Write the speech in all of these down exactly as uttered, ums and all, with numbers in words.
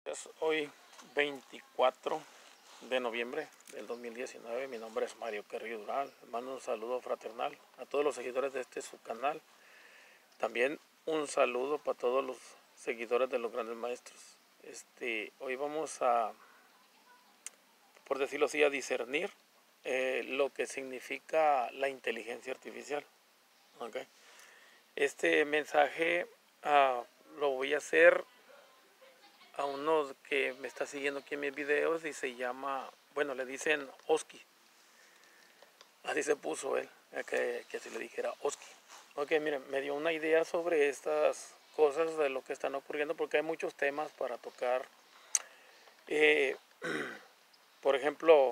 Es hoy veinticuatro de noviembre del dos mil diecinueve. Mi nombre es Mario Carrillo Durán. Les mando un saludo fraternal a todos los seguidores de este su canal. También un saludo para todos los seguidores de los grandes maestros. Este, hoy vamos a, por decirlo así, a discernir eh, lo que significa la inteligencia artificial. ¿Okay? Este mensaje uh, lo voy a hacer a uno que me está siguiendo aquí en mis videos y se llama, bueno, le dicen Oski. Así se puso él, que, que así le dijera Oski. Ok, miren, me dio una idea sobre estas cosas de lo que están ocurriendo porque hay muchos temas para tocar. Eh, por ejemplo,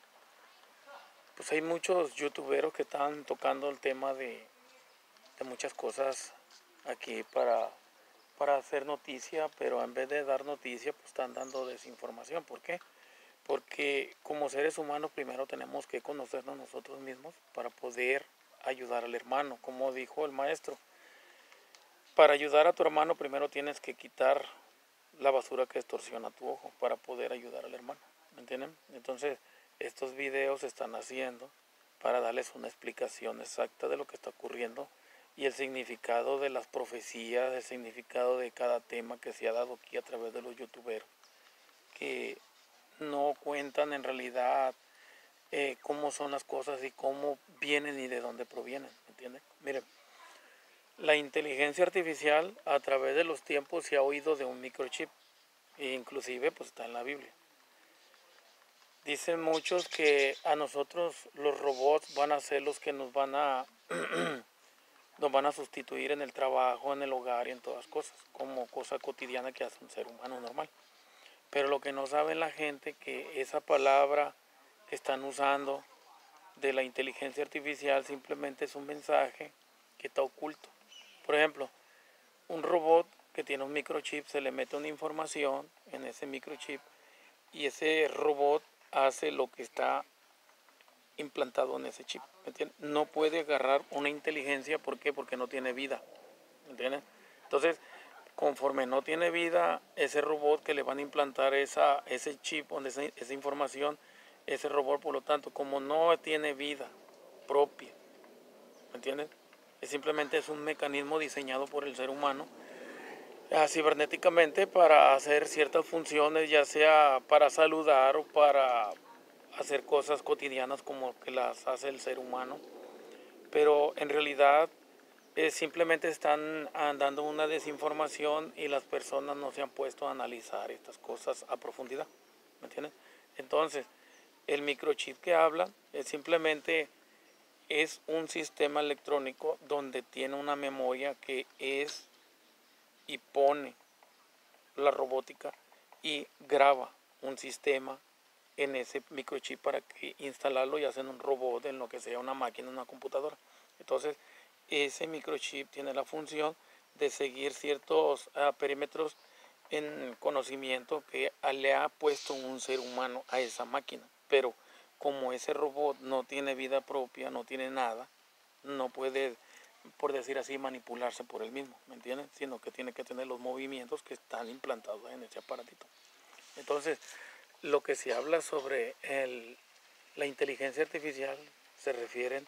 pues hay muchos youtuberos que están tocando el tema de, de muchas cosas aquí para, para hacer noticia, pero en vez de dar noticia, pues están dando desinformación. ¿Por qué? Porque como seres humanos primero tenemos que conocernos nosotros mismos para poder ayudar al hermano. Como dijo el maestro, para ayudar a tu hermano primero tienes que quitar la basura que extorsiona tu ojo para poder ayudar al hermano. ¿Me entienden? Entonces estos videos se están haciendo para darles una explicación exacta de lo que está ocurriendo y el significado de las profecías, el significado de cada tema que se ha dado aquí a través de los youtuberos, que no cuentan en realidad eh, cómo son las cosas y cómo vienen y de dónde provienen, ¿entienden? Miren, la inteligencia artificial a través de los tiempos se ha oído de un microchip, e inclusive pues está en la Biblia. Dicen muchos que a nosotros los robots van a ser los que nos van a nos van a sustituir en el trabajo, en el hogar y en todas cosas, como cosa cotidiana que hace un ser humano normal. Pero lo que no sabe la gente que esa palabra que están usando de la inteligencia artificial simplemente es un mensaje que está oculto. Por ejemplo, un robot que tiene un microchip, se le mete una información en ese microchip y ese robot hace lo que está implantado en ese chip. ¿Me entiendes? No puede agarrar una inteligencia, ¿por qué? Porque no tiene vida. ¿Me entiendes? Entonces, conforme no tiene vida, ese robot que le van a implantar esa, ese chip, donde esa, esa información, ese robot, por lo tanto, como no tiene vida propia, ¿me entiendes? Es simplemente es un mecanismo diseñado por el ser humano uh, cibernéticamente para hacer ciertas funciones, ya sea para saludar o para hacer cosas cotidianas como que las hace el ser humano. Pero en realidad Eh, simplemente están dando una desinformación y las personas no se han puesto a analizar estas cosas a profundidad, ¿me entienden? Entonces, el microchip que hablan es simplemente es un sistema electrónico donde tiene una memoria que es y pone la robótica y graba un sistema en ese microchip para que instalarlo y hacen un robot en lo que sea una máquina, una computadora. Entonces, ese microchip tiene la función de seguir ciertos uh, perímetros en conocimiento que le ha puesto un ser humano a esa máquina. Pero como ese robot no tiene vida propia, no tiene nada, no puede, por decir así, manipularse por él mismo, ¿me entienden? Sino que tiene que tener los movimientos que están implantados en ese aparatito. Entonces, lo que se habla sobre el, la inteligencia artificial se refieren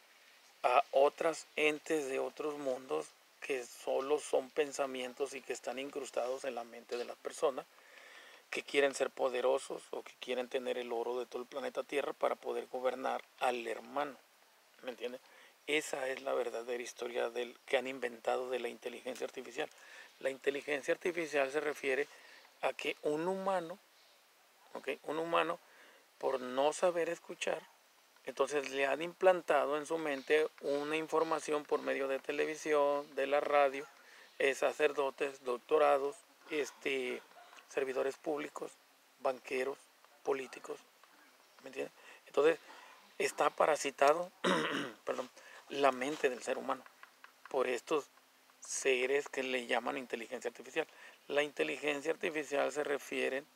a otras entes de otros mundos que solo son pensamientos y que están incrustados en la mente de las personas que quieren ser poderosos o que quieren tener el oro de todo el planeta Tierra para poder gobernar al hermano, ¿me entiendes? Esa es la verdadera historia del, que han inventado de la inteligencia artificial. La inteligencia artificial se refiere a que un humano, ¿okay? Un humano, por no saber escuchar, entonces le han implantado en su mente una información por medio de televisión, de la radio, eh, sacerdotes, doctorados, este, servidores públicos, banqueros, políticos, ¿me entiendes? Entonces está parasitado, perdón, la mente del ser humano por estos seres que le llaman inteligencia artificial. La inteligencia artificial se refiere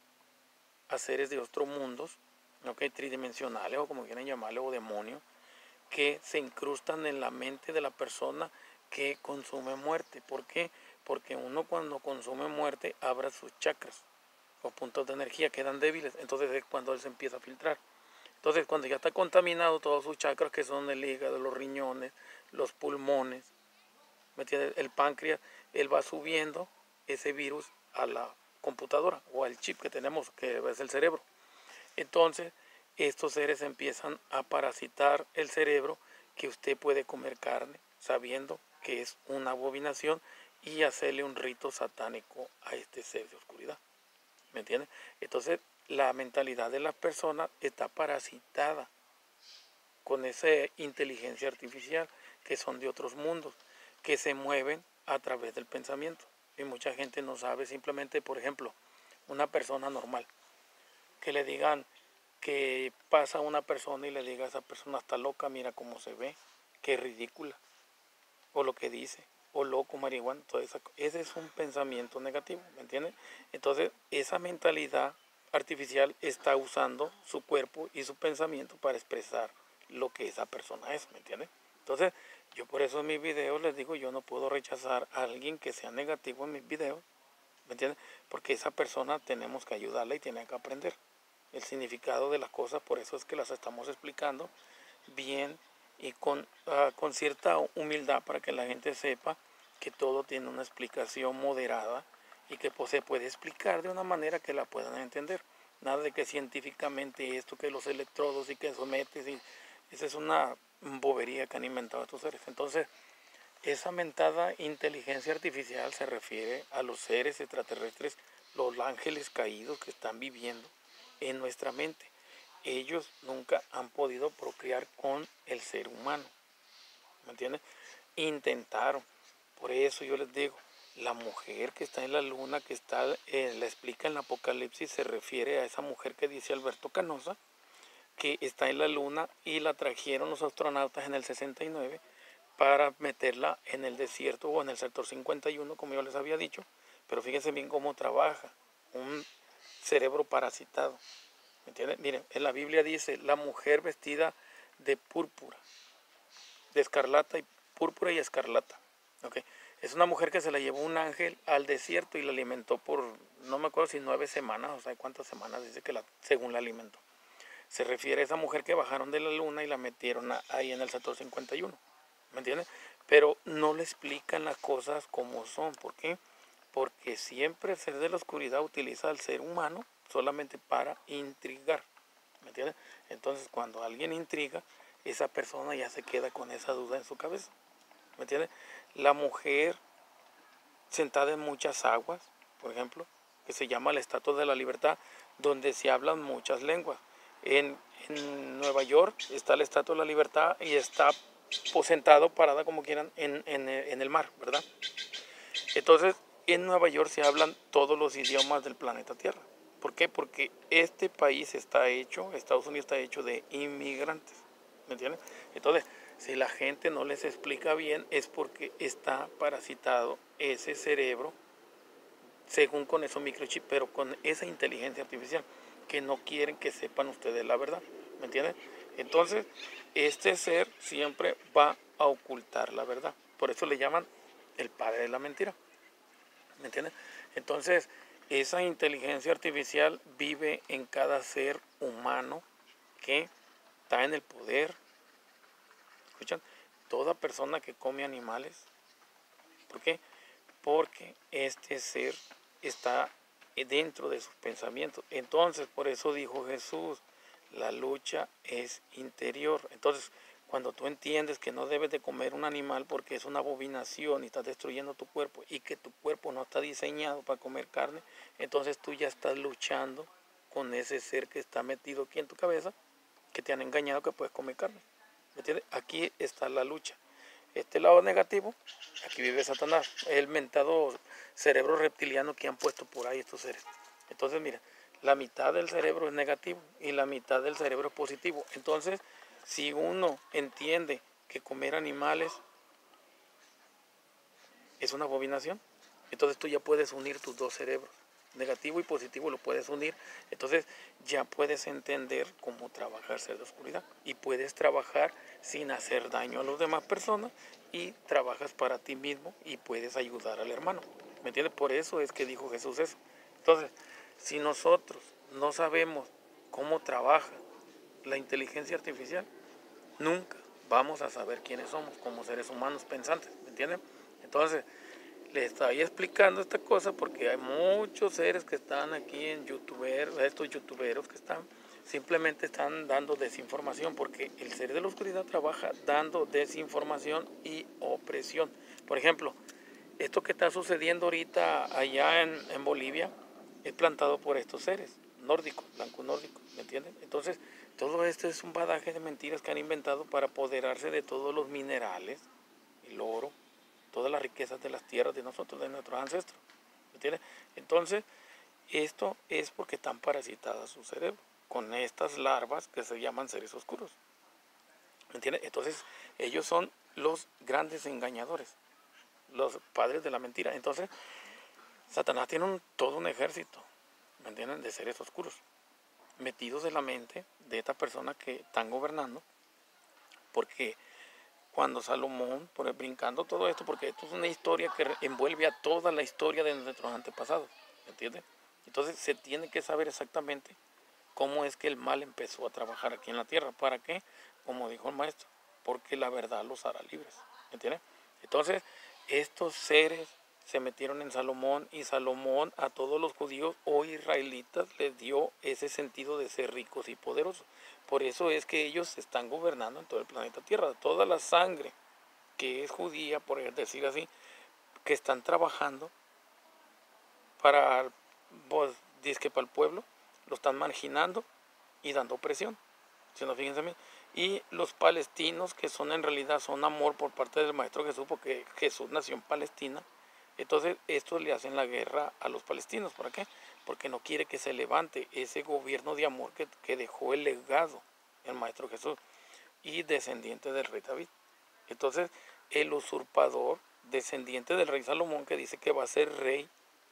a seres de otros mundos, okay, tridimensionales o como quieran llamarle, o demonios, que se incrustan en la mente de la persona que consume muerte. ¿Por qué? Porque uno cuando consume muerte abre sus chakras. o puntos de energía quedan débiles, entonces es cuando él se empieza a filtrar. Entonces cuando ya está contaminado todos sus chakras, que son el hígado, los riñones, los pulmones, ¿me entiendes? El páncreas, él va subiendo ese virus a la computadora o al chip que tenemos, que es el cerebro. Entonces estos seres empiezan a parasitar el cerebro, que usted puede comer carne sabiendo que es una abominación y hacerle un rito satánico a este ser de oscuridad. ¿Me entiendes? Entonces la mentalidad de las personas está parasitada con esa inteligencia artificial, que son de otros mundos, que se mueven a través del pensamiento. Y mucha gente no sabe, simplemente, por ejemplo, una persona normal, que le digan que pasa una persona y le diga a esa persona está loca, mira cómo se ve, qué ridícula, o lo que dice, o loco, marihuana, toda esa, ese es un pensamiento negativo, ¿me entiendes? Entonces, esa mentalidad artificial está usando su cuerpo y su pensamiento para expresar lo que esa persona es, ¿me entiendes? Entonces, yo por eso en mis videos les digo, yo no puedo rechazar a alguien que sea negativo en mis videos, ¿me entiendes? Porque esa persona tenemos que ayudarla y tiene que aprender el significado de las cosas, por eso es que las estamos explicando bien y con, uh, con cierta humildad, para que la gente sepa que todo tiene una explicación moderada y que pues, se puede explicar de una manera que la puedan entender. Nada de que científicamente esto, que los electrodos y que sometes, y esa es una bobería que han inventado estos seres. Entonces, esa mentada inteligencia artificial se refiere a los seres extraterrestres, los ángeles caídos que están viviendo en nuestra mente. Ellos nunca han podido procrear con el ser humano, ¿me entiendes? Intentaron. Por eso yo les digo, la mujer que está en la luna, que está, eh, la explica en el Apocalipsis, se refiere a esa mujer que dice Alberto Canosa, que está en la luna y la trajeron los astronautas en el sesenta y nueve para meterla en el desierto o en el sector cincuenta y uno, como yo les había dicho. Pero fíjense bien cómo trabaja un cerebro parasitado, ¿me entienden? Miren, en la Biblia dice la mujer vestida de púrpura, de escarlata y púrpura y escarlata, ¿ok? Es una mujer que se la llevó un ángel al desierto y la alimentó por, no me acuerdo si nueve semanas, o sea, cuántas semanas dice que la, según la alimentó. Se refiere a esa mujer que bajaron de la luna y la metieron a, ahí en el sector cincuenta y uno, ¿me entiendes? Pero no le explican las cosas como son. ¿Por qué? Porque siempre el ser de la oscuridad utiliza al ser humano solamente para intrigar, ¿me entiendes? Entonces, cuando alguien intriga, esa persona ya se queda con esa duda en su cabeza, ¿me entiendes? La mujer sentada en muchas aguas, por ejemplo, que se llama la Estatua de la Libertad, donde se hablan muchas lenguas. En, en Nueva York está la Estatua de la Libertad y está pues, sentado, parada como quieran, en, en, en el mar, ¿verdad? Entonces, en Nueva York se hablan todos los idiomas del planeta Tierra. ¿Por qué? Porque este país está hecho, Estados Unidos está hecho de inmigrantes, ¿me entiendes? Entonces, si la gente no les explica bien, es porque está parasitado ese cerebro, según con esos microchips, pero con esa inteligencia artificial, que no quieren que sepan ustedes la verdad, ¿me entienden? Entonces, este ser siempre va a ocultar la verdad. Por eso le llaman el padre de la mentira, ¿me entienden? Entonces, esa inteligencia artificial vive en cada ser humano que está en el poder. ¿Escuchan? Toda persona que come animales. ¿Por qué? Porque este ser está dentro de sus pensamientos. Entonces, por eso dijo Jesús, la lucha es interior. Entonces, cuando tú entiendes que no debes de comer un animal porque es una abominación y estás destruyendo tu cuerpo y que tu cuerpo no está diseñado para comer carne, entonces tú ya estás luchando con ese ser que está metido aquí en tu cabeza, que te han engañado que puedes comer carne. ¿Me entiendes? Aquí está la lucha. Este lado negativo, aquí vive Satanás, el mentado cerebro reptiliano que han puesto por ahí estos seres. Entonces, mira, la mitad del cerebro es negativo y la mitad del cerebro es positivo. Entonces, si uno entiende que comer animales es una abominación, entonces tú ya puedes unir tus dos cerebros, negativo y positivo, lo puedes unir. Entonces ya puedes entender cómo trabajar ser de oscuridad y puedes trabajar sin hacer daño a las demás personas y trabajas para ti mismo y puedes ayudar al hermano, ¿me entiendes? Por eso es que dijo Jesús eso. Entonces, Si nosotros no sabemos cómo trabaja la inteligencia artificial, nunca vamos a saber quiénes somos como seres humanos pensantes, ¿me entienden? Entonces, les estoy explicando esta cosa porque hay muchos seres que están aquí en youtuber, estos youtuberos que están, simplemente están dando desinformación, porque el ser de la oscuridad trabaja dando desinformación y opresión. Por ejemplo, esto que está sucediendo ahorita allá en, en Bolivia es plantado por estos seres nórdicos, blancos nórdicos, ¿me entienden? Entonces, todo esto es un badaje de mentiras que han inventado para apoderarse de todos los minerales, el oro, todas las riquezas de las tierras de nosotros, de nuestros ancestros, ¿me entiendes? Entonces, esto es porque están parasitadas su cerebro con estas larvas que se llaman seres oscuros, ¿me entiendes? Entonces, ellos son los grandes engañadores, los padres de la mentira. Entonces, Satanás tiene un, todo un ejército, ¿me entienden?, de seres oscuros, metidos en la mente de estas personas que están gobernando, porque cuando Salomón, por brincando todo esto, porque esto es una historia que envuelve a toda la historia de nuestros antepasados, ¿me entiendes? Entonces se tiene que saber exactamente cómo es que el mal empezó a trabajar aquí en la tierra. ¿Para qué? Como dijo el maestro, porque la verdad los hará libres, ¿me entiendes? Entonces, estos seres se metieron en Salomón, y Salomón a todos los judíos o israelitas les dio ese sentido de ser ricos y poderosos. Por eso es que ellos están gobernando en todo el planeta Tierra. Toda la sangre que es judía, por decir así, que están trabajando para, pues, dizque para el pueblo, lo están marginando y dando opresión. Si no, fíjense bien. Y los palestinos, que son en realidad son amor por parte del Maestro Jesús, porque Jesús nació en Palestina. Entonces, estos le hacen la guerra a los palestinos. ¿Para qué? Porque no quiere que se levante ese gobierno de amor que, que dejó el legado el Maestro Jesús y descendiente del rey David. Entonces, el usurpador, descendiente del rey Salomón, que dice que va a ser rey,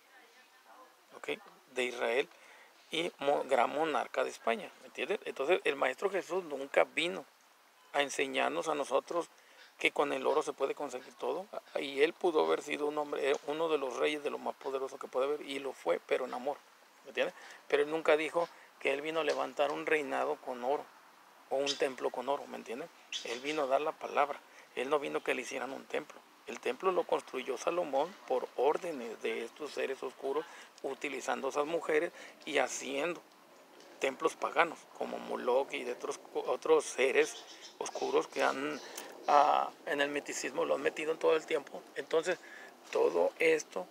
¿okay?, de Israel y gran monarca de España, ¿me entiendes? Entonces, el Maestro Jesús nunca vino a enseñarnos a nosotros que con el oro se puede conseguir todo, y él pudo haber sido un hombre, uno de los reyes de lo más poderoso que puede haber, y lo fue, pero en amor, ¿me entiendes? Pero él nunca dijo que él vino a levantar un reinado con oro o un templo con oro, ¿me entiendes? Él vino a dar la palabra, él no vino que le hicieran un templo. El templo lo construyó Salomón por órdenes de estos seres oscuros, utilizando esas mujeres y haciendo templos paganos como Moloch y de otros, otros seres oscuros que han uh, en el misticismo lo han metido en todo el tiempo. Entonces, todo esto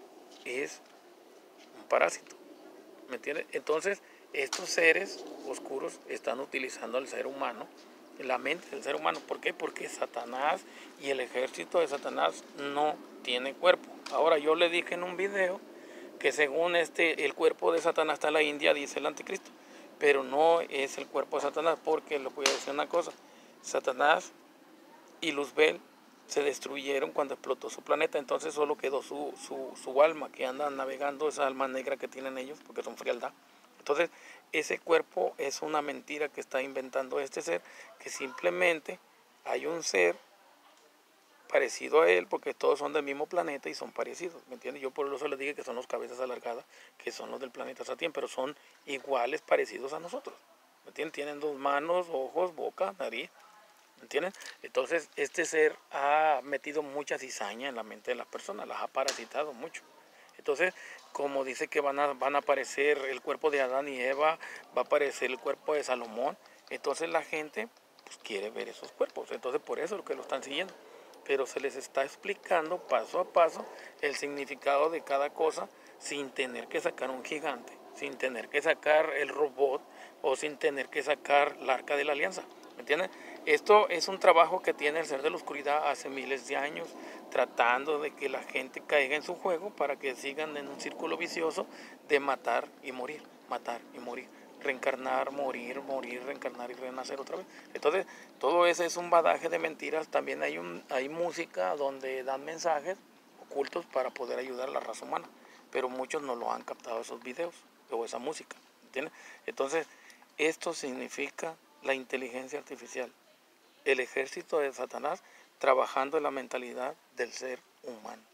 es un parásito, ¿me entiendes? Entonces, estos seres oscuros están utilizando al ser humano, la mente del ser humano. ¿Por qué? Porque Satanás y el ejército de Satanás no tiene cuerpo. Ahora, yo le dije en un video que según este, el cuerpo de Satanás está en la India, dice el anticristo, pero no es el cuerpo de Satanás, porque les voy a decir una cosa: Satanás y Luzbel se destruyeron cuando explotó su planeta, entonces solo quedó su, su, su alma, que anda navegando, esa alma negra que tienen ellos, porque son frialdad. Entonces, ese cuerpo es una mentira que está inventando este ser, que simplemente hay un ser parecido a él, porque todos son del mismo planeta y son parecidos, ¿me entiendes? Yo por eso les dije que son los cabezas alargadas, que son los del planeta Satien, pero son iguales, parecidos a nosotros, ¿me entiendes? Tienen dos manos, ojos, boca, nariz, ¿me entienden? Entonces, este ser ha metido mucha cizaña en la mente de las personas, las ha parasitado mucho. Entonces, como dice que van a, van a aparecer el cuerpo de Adán y Eva, va a aparecer el cuerpo de Salomón, entonces la gente pues quiere ver esos cuerpos, entonces por eso es lo que lo están siguiendo. Pero se les está explicando paso a paso el significado de cada cosa, sin tener que sacar un gigante, sin tener que sacar el robot o sin tener que sacar la Arca de la Alianza, ¿me entienden? Esto es un trabajo que tiene el ser de la oscuridad hace miles de años, tratando de que la gente caiga en su juego para que sigan en un círculo vicioso de matar y morir, matar y morir, reencarnar, morir, morir, reencarnar y renacer otra vez. Entonces, todo eso es un badaje de mentiras. También hay, un, hay música donde dan mensajes ocultos para poder ayudar a la raza humana, pero muchos no lo han captado esos videos o esa música, ¿entiendes? Entonces, esto significa la inteligencia artificial, el ejército de Satanás trabajando en la mentalidad del ser humano.